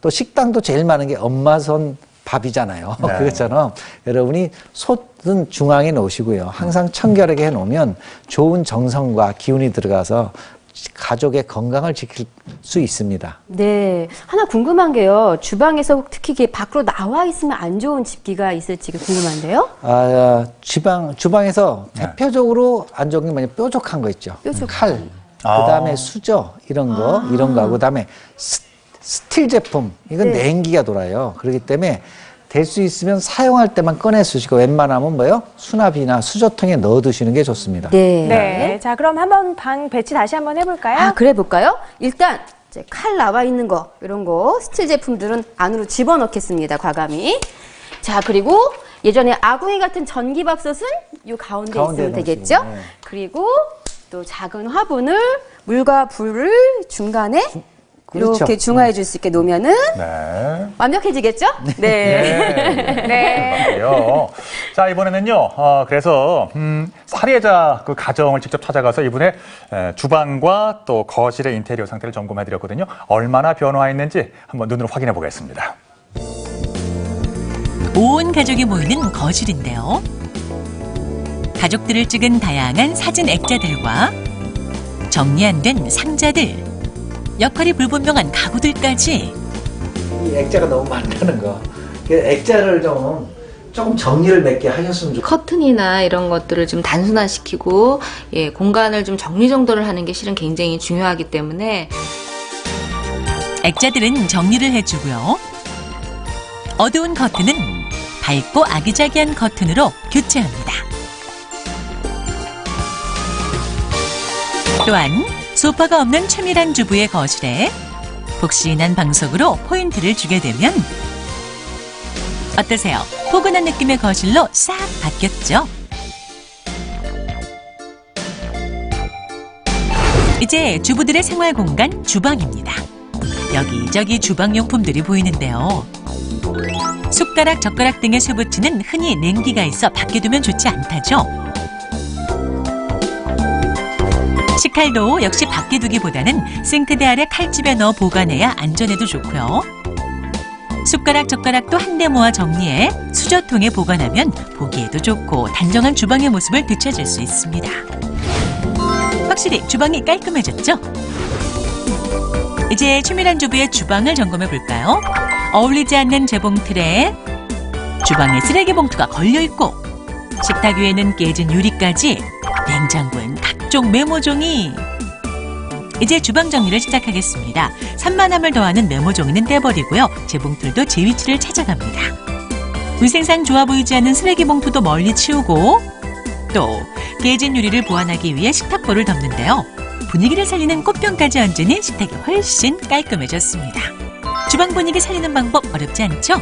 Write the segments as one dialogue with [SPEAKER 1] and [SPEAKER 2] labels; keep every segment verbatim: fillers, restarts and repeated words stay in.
[SPEAKER 1] 또 식당도 제일 많은 게 엄마 손 밥이잖아요.
[SPEAKER 2] 네.
[SPEAKER 1] 그것처럼 여러분이 솥은 중앙에 놓으시고요. 항상 청결하게 해놓으면 좋은 정성과 기운이 들어가서 가족의 건강을 지킬 수 있습니다.
[SPEAKER 3] 네. 하나 궁금한 게요. 주방에서 특히 이게 밖으로 나와 있으면 안 좋은 집기가 있을지 궁금한데요.
[SPEAKER 1] 아, 주방, 주방에서
[SPEAKER 2] 네.
[SPEAKER 1] 대표적으로 안 좋은 게 뭐냐, 뾰족한 거 있죠.
[SPEAKER 3] 뾰족한.
[SPEAKER 1] 칼,
[SPEAKER 2] 아.
[SPEAKER 1] 그 다음에 수저, 이런 거,
[SPEAKER 3] 아.
[SPEAKER 1] 이런 거하고, 그 다음에 스틸 제품, 이건
[SPEAKER 3] 네.
[SPEAKER 1] 냉기가 돌아요. 그렇기 때문에 될 수 있으면 사용할 때만 꺼내 쓰시고 웬만하면 뭐요? 수납이나 수저통에 넣어 두시는 게 좋습니다.
[SPEAKER 3] 네.
[SPEAKER 4] 네. 자, 그럼 한번 방 배치 다시 한번 해볼까요?
[SPEAKER 3] 아, 그래 볼까요? 일단 이제 칼 나와 있는 거, 이런 거 스틸 제품들은 안으로 집어넣겠습니다. 과감히. 자, 그리고 예전에 아궁이 같은 전기밥솥은 이 가운데,
[SPEAKER 1] 가운데
[SPEAKER 3] 있으면
[SPEAKER 1] 넣으시고,
[SPEAKER 3] 되겠죠?
[SPEAKER 1] 네.
[SPEAKER 3] 그리고 또 작은 화분을 물과 불을 중간에
[SPEAKER 1] 그렇죠.
[SPEAKER 3] 이렇게 중화해 줄 수 있게 놓으면은
[SPEAKER 2] 네.
[SPEAKER 3] 완벽해지겠죠? 네.
[SPEAKER 2] 네.
[SPEAKER 4] 네.
[SPEAKER 2] 맞아요. 자, 이번에는요, 어, 그래서, 음, 사례자 그 가정을 직접 찾아가서 이분의 에, 주방과 또 거실의 인테리어 상태를 점검해 드렸거든요. 얼마나 변화했는지 한번 눈으로 확인해 보겠습니다.
[SPEAKER 5] 온 가족이 모이는 거실인데요. 가족들을 찍은 다양한 사진 액자들과 정리 안 된 상자들, 역할이 불분명한 가구들까지
[SPEAKER 1] 이 액자가 너무 많다는 거. 그 액자를 좀 조금 정리를 몇 개 하셨으면 좋겠어요.
[SPEAKER 6] 커튼이나 이런 것들을 좀 단순화시키고 예, 공간을 좀 정리정돈을 하는 게 실은 굉장히 중요하기 때문에
[SPEAKER 5] 액자들은 정리를 해주고요. 어두운 커튼은 밝고 아기자기한 커튼으로 교체합니다. 또한 소파가 없는 최밀한 주부의 거실에 복신한 방석으로 포인트를 주게 되면 어떠세요? 포근한 느낌의 거실로 싹 바뀌었죠? 이제 주부들의 생활 공간 주방입니다. 여기저기 주방용품들이 보이는데요. 숟가락, 젓가락 등에 쇠붙이는 흔히 냉기가 있어 밖에 두면 좋지 않다죠? 식칼도 역시 밖에 두기보다는 싱크대 아래 칼집에 넣어 보관해야 안전에도 좋고요. 숟가락, 젓가락도 한데 모아 정리해 수저통에 보관하면 보기에도 좋고 단정한 주방의 모습을 되찾을 수 있습니다. 확실히 주방이 깔끔해졌죠? 이제 최밀한 주부의 주방을 점검해 볼까요? 어울리지 않는 재봉틀에 주방에 쓰레기 봉투가 걸려있고 식탁 위에는 깨진 유리까지 냉장고엔 각종 메모종이. 이제 주방 정리를 시작하겠습니다. 산만함을 더하는 메모종이는 떼버리고요. 재봉틀도 제 위치를 찾아갑니다. 위생상 좋아 보이지 않는 쓰레기 봉투도 멀리 치우고 또 깨진 유리를 보완하기 위해 식탁보를 덮는데요. 분위기를 살리는 꽃병까지 얹으니 식탁이 훨씬 깔끔해졌습니다. 주방 분위기 살리는 방법 어렵지 않죠?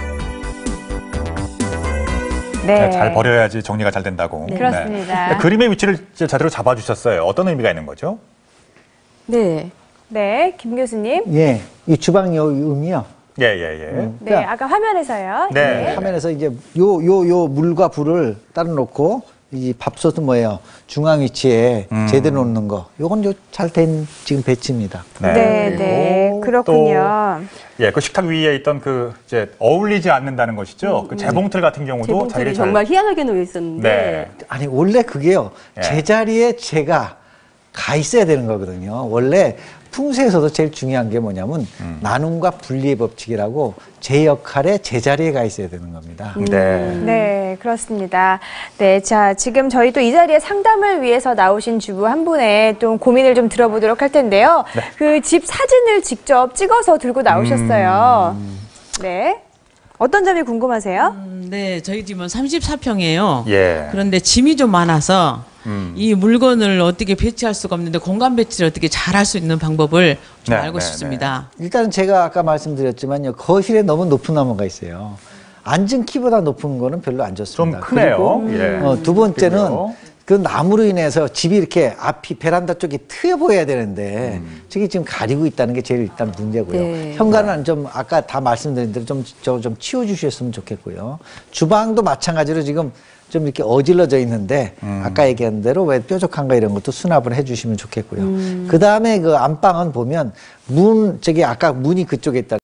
[SPEAKER 4] 네.
[SPEAKER 2] 잘 버려야지 정리가 잘 된다고.
[SPEAKER 4] 네. 그렇습니다.
[SPEAKER 2] 네. 그림의 위치를 제대로 잡아주셨어요. 어떤 의미가 있는 거죠?
[SPEAKER 3] 네.
[SPEAKER 4] 네, 김 교수님.
[SPEAKER 1] 예, 이 주방 요음이요.
[SPEAKER 2] 예, 예, 예.
[SPEAKER 1] 음,
[SPEAKER 4] 네, 아까 화면에서요.
[SPEAKER 2] 네.
[SPEAKER 1] 화면에서 이제 요, 요, 요 물과 불을 따로 놓고 이 밥솥은 뭐예요? 중앙 위치에
[SPEAKER 2] 음.
[SPEAKER 1] 제대로 놓는 거. 요건 요 잘 된 지금 배치입니다.
[SPEAKER 4] 네, 네,
[SPEAKER 2] 그리고
[SPEAKER 4] 그렇군요.
[SPEAKER 2] 또, 예, 그 식탁 위에 있던 그 이제 어울리지 않는다는 것이죠. 그 재봉틀 같은 경우도
[SPEAKER 3] 재봉틀이
[SPEAKER 2] 자리를 잘.
[SPEAKER 3] 정말 희한하게 놓여 있었는데
[SPEAKER 2] 네.
[SPEAKER 1] 아니, 원래 그게요.
[SPEAKER 2] 예.
[SPEAKER 1] 제자리에 제가 가 있어야 되는 거거든요. 원래 풍수에서도 제일 중요한 게 뭐냐면
[SPEAKER 2] 음.
[SPEAKER 1] 나눔과 분리의 법칙이라고 제 역할에 제자리에 가 있어야 되는 겁니다.
[SPEAKER 2] 네.
[SPEAKER 4] 네, 그렇습니다. 네, 자, 지금 저희 또 이 자리에 상담을 위해서 나오신 주부 한 분의 또 고민을 좀 들어보도록 할 텐데요.
[SPEAKER 2] 네.
[SPEAKER 4] 그 집 사진을 직접 찍어서 들고 나오셨어요.
[SPEAKER 2] 음.
[SPEAKER 4] 네. 어떤 점이 궁금하세요?
[SPEAKER 7] 음, 네, 저희 집은 삼십사 평이에요.
[SPEAKER 2] 예.
[SPEAKER 7] 그런데 짐이 좀 많아서
[SPEAKER 2] 음.
[SPEAKER 7] 이 물건을 어떻게 배치할 수가 없는데 공간 배치를 어떻게 잘 할 수 있는 방법을 좀
[SPEAKER 2] 네,
[SPEAKER 7] 알고
[SPEAKER 2] 네,
[SPEAKER 7] 싶습니다.
[SPEAKER 1] 일단은 제가 아까 말씀드렸지만요. 거실에 너무 높은 나무가 있어요. 앉은 키보다 높은 거는 별로 안 좋습니다.
[SPEAKER 2] 좀 크네요.
[SPEAKER 1] 그리고
[SPEAKER 2] 예.
[SPEAKER 1] 어, 두 번째는
[SPEAKER 2] 그리고요.
[SPEAKER 1] 그 나무로 인해서 집이 이렇게 앞이 베란다 쪽이 트여 보여야 되는데
[SPEAKER 2] 음.
[SPEAKER 1] 저게 지금 가리고 있다는 게 제일 일단 문제고요.
[SPEAKER 3] 네.
[SPEAKER 1] 현관은 좀 아까 다 말씀드린 대로 좀, 저, 좀 치워주셨으면 좋겠고요. 주방도 마찬가지로 지금 좀 이렇게 어질러져 있는데
[SPEAKER 2] 음.
[SPEAKER 1] 아까 얘기한 대로 왜 뾰족한 거 이런 것도 수납을 해주시면 좋겠고요.
[SPEAKER 3] 음.
[SPEAKER 1] 그 다음에 그 안방은 보면 문 저기 아까 문이 그쪽에 있다.